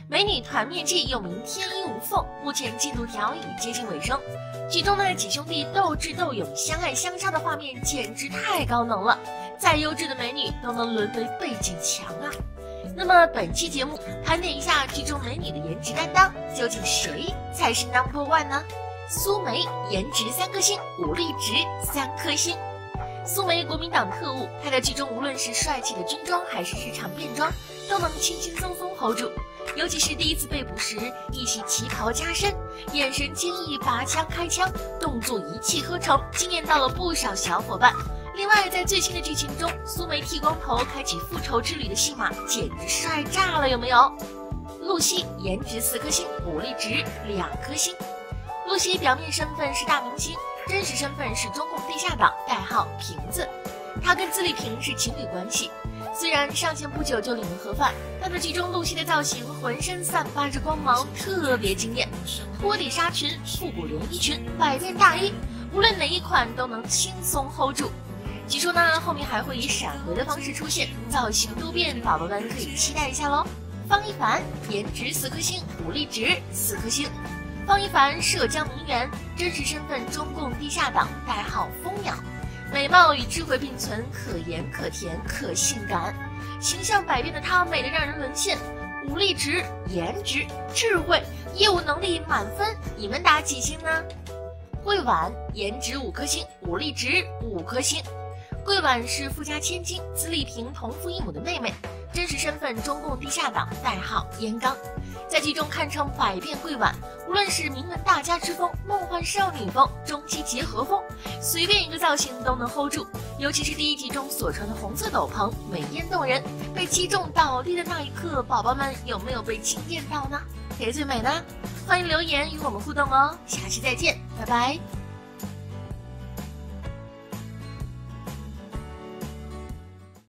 美女团灭记又名天衣无缝，目前进度条已接近尾声。剧中的几兄弟斗智斗勇、相爱相杀的画面简直太高能了，再优质的美女都能沦为背景墙啊！那么本期节目盘点一下剧中美女的颜值担当，究竟谁才是 No.1 呢？苏梅颜值3颗星，武力值3颗星。苏梅国民党特务，她在剧中无论是帅气的军装还是日常便装，都能轻轻松松 hold 住。尤其是第一次被捕时，一袭旗袍加身，眼神坚毅，拔枪开枪，动作一气呵成，惊艳到了不少小伙伴。另外，在最新的剧情中，苏梅剃光头开启复仇之旅的戏码简直帅炸了，有没有？露西颜值4颗星，武力值2颗星。露西表面身份是大明星，真实身份是中共地下党，代号瓶子。她跟自立平是情侣关系。虽然上线不久就领了盒饭，但在剧中露西的造型浑身散发着光芒，特别惊艳。拖底纱裙、复古连衣裙、百变大衣，无论哪一款都能轻松 hold 住。据说呢，后面还会以闪回的方式出现，造型多变，宝宝们可以期待一下喽。方一凡颜值4颗星，武力值4颗星。方一凡浙江名媛，真实身份中共地下党，代号蜂鸟。美貌与智慧并存，可盐可甜可性感，形象百变的她美得让人沦陷。武力值、颜值、智慧、业务能力满分，你们打几星呢？桂婉颜值5颗星，武力值5颗星。桂婉是富家千金，资丽萍同父异母的妹妹，真实身份中共地下党，代号烟缸。在剧中堪称百变桂婉，无论是名门大家之风、梦幻少女风、中西结合风，随便一个造型都能 hold 住。尤其是第一集中所穿的红色斗篷，美艳动人。被击中倒地的那一刻，宝宝们有没有被惊艳到呢？谁最美呢？欢迎留言与我们互动哦，下期再见，拜拜。